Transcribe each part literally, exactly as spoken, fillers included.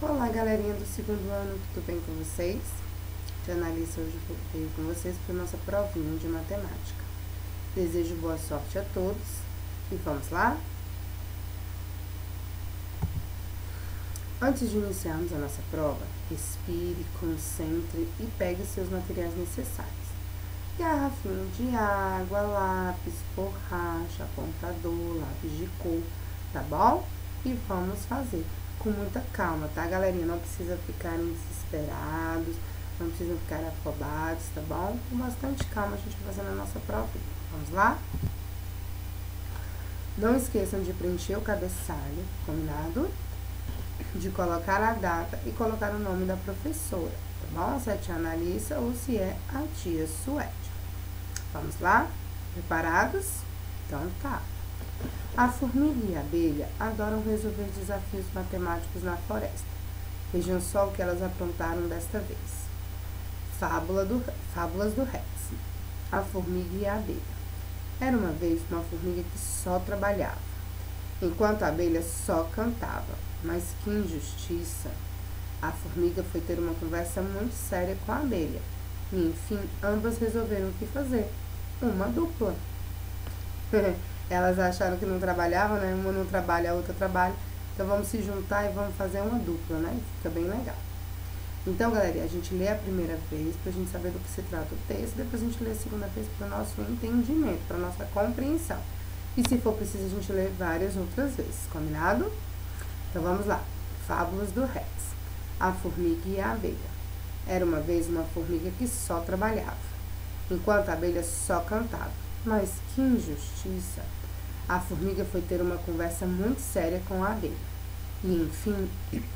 Olá, galerinha do segundo ano, tudo bem com vocês? De analista, hoje veio com vocês para nossa provinha de matemática. Desejo boa sorte a todos e vamos lá? Antes de iniciarmos a nossa prova, respire, concentre e pegue seus materiais necessários. Garrafinha de água, lápis, borracha, apontador, lápis de cor, tá bom? E vamos fazer com muita calma, tá, galerinha? Não precisa ficarem desesperados, não precisam ficar afobados, tá bom? Com bastante calma a gente vai fazendo a nossa prova. Vamos lá? Não esqueçam de preencher o cabeçalho, combinado? De colocar a data e colocar o nome da professora, tá bom? Se é a tia Analissa ou se é a tia Suede. Vamos lá? Preparados? Então tá. A formiga e a abelha adoram resolver desafios matemáticos na floresta. Vejam só o que elas aprontaram desta vez. Fábula do, Fábulas do Rex. A formiga e a abelha. Era uma vez uma formiga que só trabalhava, enquanto a abelha só cantava. Mas que injustiça! A formiga foi ter uma conversa muito séria com a abelha. E, enfim, ambas resolveram o que fazer. Uma dupla. Elas acharam que não trabalhavam, né? Uma não trabalha, a outra trabalha. Então, vamos se juntar e vamos fazer uma dupla, né? Fica bem legal. Então, galera, a gente lê a primeira vez pra gente saber do que se trata o texto. Depois a gente lê a segunda vez para o nosso entendimento, para nossa compreensão. E se for preciso, a gente lê várias outras vezes. Combinado? Então, vamos lá. Fábulas do Rex. A formiga e a abelha. Era uma vez uma formiga que só trabalhava, enquanto a abelha só cantava. Mas que injustiça! A formiga foi ter uma conversa muito séria com a abelha. E, enfim,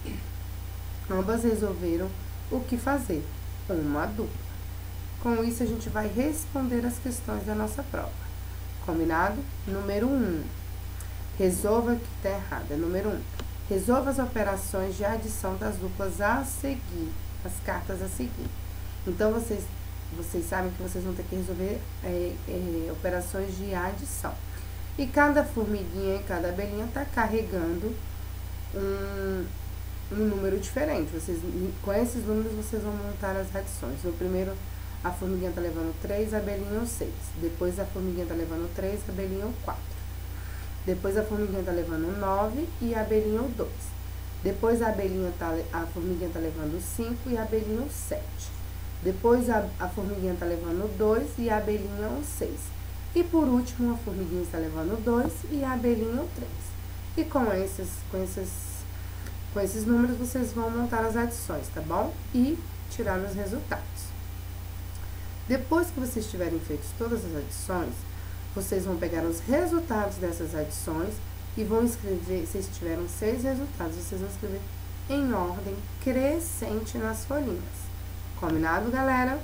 ambas resolveram o que fazer. Uma dupla. Com isso, a gente vai responder as questões da nossa prova. Combinado? Número um. Resolva o que está errado. Número um. Resolva as operações de adição das duplas a seguir. As cartas a seguir. Então, vocês, vocês sabem que vocês vão ter que resolver é, é, operações de adição. E cada formiguinha e cada abelhinha está carregando um, um número diferente. Vocês, com esses números, vocês vão montar as adições. No primeiro, a formiguinha está levando três, a abelhinha o seis. Depois, a formiguinha está levando três, a abelhinha o quatro. Depois, a formiguinha está levando nove e a abelhinha o dois. Depois, a, abelhinha tá, a formiguinha está levando cinco e a abelhinha o sete. Depois, a, a formiguinha está levando dois e a abelhinha o seis. E, por último, a formiguinha está levando dois e a abelhinha o três. E com esses, com, esses, com esses números, vocês vão montar as adições, tá bom? E tirar os resultados. Depois que vocês tiverem feito todas as adições, vocês vão pegar os resultados dessas adições e vvão escrever, se tiveram seis resultados, vocês vão escrever em ordem crescente nas folhinhas. Combinado, galera?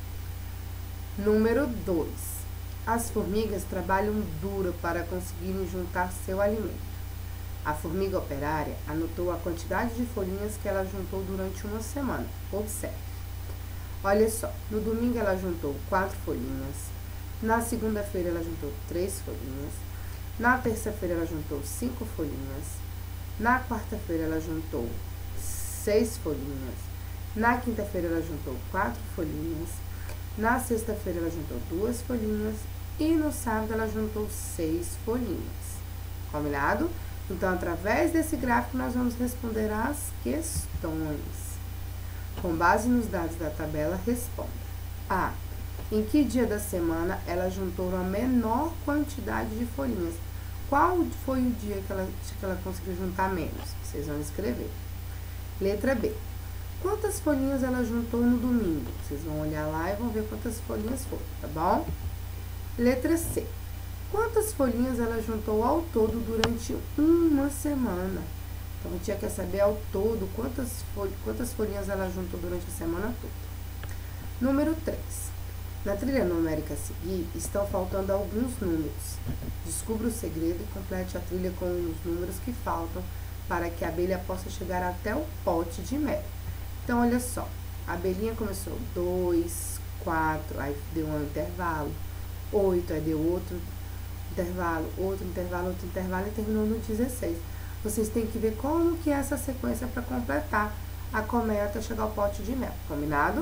Número dois. As formigas trabalham duro para conseguirem juntar seu alimento. A formiga operária anotou a quantidade de folhinhas que ela juntou durante uma semana. Observe. Olha só, no domingo ela juntou quatro folhinhas, na segunda-feira ela juntou três folhinhas, na terça-feira ela juntou cinco folhinhas, na quarta-feira ela juntou seis folhinhas, na quinta-feira ela juntou quatro folhinhas, na sexta-feira ela juntou duas folhinhas e no sábado ela juntou seis folhinhas. Combinado? Então, através desse gráfico, nós vamos responder as questões. Com base nos dados da tabela, responda. A. Em que dia da semana ela juntou a menor quantidade de folhinhas? Qual foi o dia que ela, que ela conseguiu juntar menos? Vocês vão escrever. Letra B. Quantas folhinhas ela juntou no domingo? Vocês vão olhar lá e vão ver quantas folhinhas foram, tá bom? Letra C. Quantas folhinhas ela juntou ao todo durante uma semana? Então, a tia quer saber ao todo quantas, fol quantas folhinhas ela juntou durante a semana toda. Número três. Na trilha numérica a seguir, estão faltando alguns números. Descubra o segredo e complete a trilha com os números que faltam para que a abelha possa chegar até o pote de mel. Então, olha só. A abelhinha começou dois, quatro, aí deu um intervalo, oito, aí deu outro intervalo, outro intervalo, outro intervalo e terminou no dezesseis. vocês têm que ver como que é essa sequência para completar a colmeia até chegar ao pote de mel, combinado?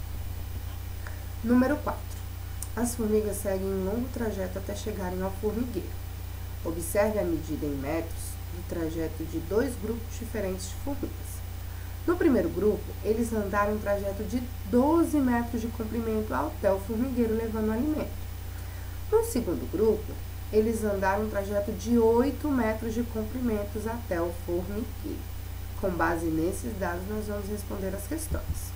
Número quatro. As formigas seguem um longo trajeto até chegarem ao formigueiro. Observe a medida em metros do trajeto de dois grupos diferentes de formigas. No primeiro grupo, eles andaram um trajeto de doze metros de comprimento até o formigueiro levando alimento. No segundo grupo, eles andaram um trajeto de oito metros de comprimento até o formigueiro. Com base nesses dados, nós vamos responder as questões.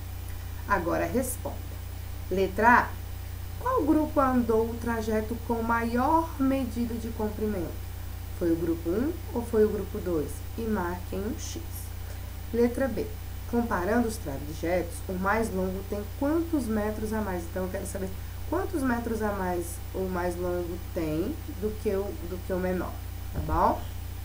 Agora, responda. Letra A. Qual grupo andou o trajeto com maior medida de comprimento? Foi o grupo um ou foi o grupo dois? E marquem um X. Letra B. Comparando os trajetos, o mais longo tem quantos metros a mais? Então, eu quero saber quantos metros a mais o mais longo tem do que o, do que o menor, tá bom?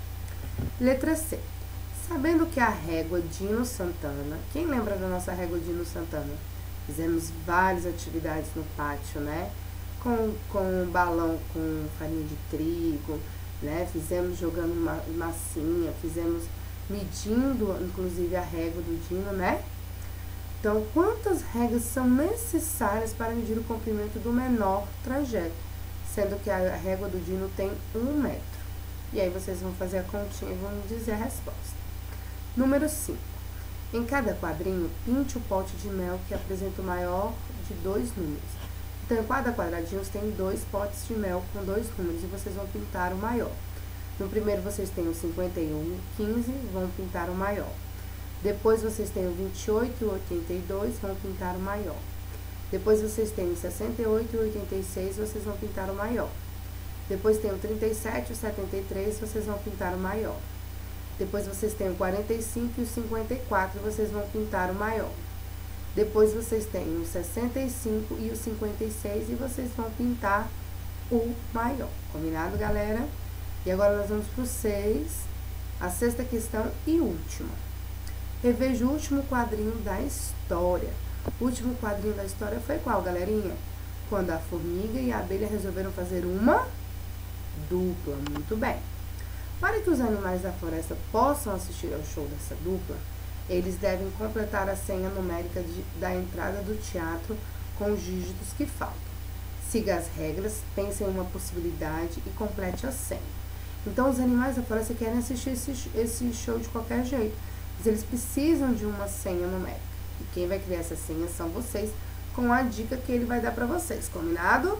Letra C. Sabendo que a régua Dino Santana, quem lembra da nossa régua Dino Santana? Fizemos várias atividades no pátio, né? Com, com balão com farinha de trigo, né? Fizemos jogando uma massinha, fizemos medindo, inclusive, a régua do Dino, né? Então, quantas réguas são necessárias para medir o comprimento do menor trajeto? Sendo que a régua do Dino tem um metro. E aí, vocês vão fazer a continha e vão me dizer a resposta. Número cinco. Em cada quadrinho, pinte o pote de mel que apresenta o maior de dois números. Então, em cada quadradinho, tem dois potes de mel com dois números e vocês vão pintar o maior. No primeiro, vocês têm o cinquenta e um, quinze, vão pintar o maior. Depois, vocês têm o vinte e oito e o oitenta e dois, vão pintar o maior. Depois, vocês têm o sessenta e oito e o oitenta e seis, vocês vão pintar o maior. Depois, tem o trinta e sete e o setenta e três, vocês vão pintar o maior. Depois, vocês têm o quarenta e cinco e o cinquenta e quatro, vocês vão pintar o maior. Depois, vocês têm o sessenta e cinco e o cinquenta e seis e vocês vão pintar o maior. Combinado, galera? E agora, nós vamos para o seis, a sexta questão e última. Reveja o último quadrinho da história. O último quadrinho da história foi qual, galerinha? Quando a formiga e a abelha resolveram fazer uma dupla. Muito bem. Para que os animais da floresta possam assistir ao show dessa dupla, eles devem completar a senha numérica de, da entrada do teatro com os dígitos que faltam. Siga as regras, pense em uma possibilidade e complete a senha. Então, os animais da floresta querem assistir esse, esse show de qualquer jeito, mas eles precisam de uma senha numérica. E quem vai criar essa senha são vocês, com a dica que ele vai dar para vocês, combinado?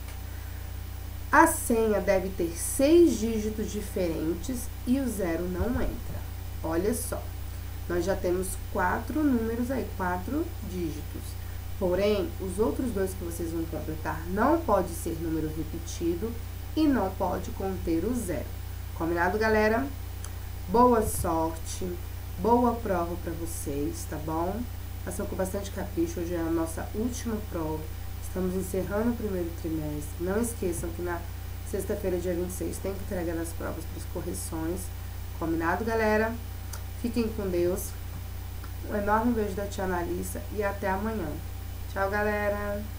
A senha deve ter seis dígitos diferentes e o zero não entra. Olha só, nós já temos quatro números aí, quatro dígitos. Porém, os outros dois que vocês vão completar não pode ser número repetido e não pode conter o zero. Combinado, galera? Boa sorte, boa prova para vocês, tá bom? Façam com bastante capricho, hoje é a nossa última prova. Estamos encerrando o primeiro trimestre. Não esqueçam que na sexta-feira, dia vinte e seis, tem que entregar as provas para as correções. Combinado, galera? Fiquem com Deus. Um enorme beijo da tia Analissa e até amanhã. Tchau, galera!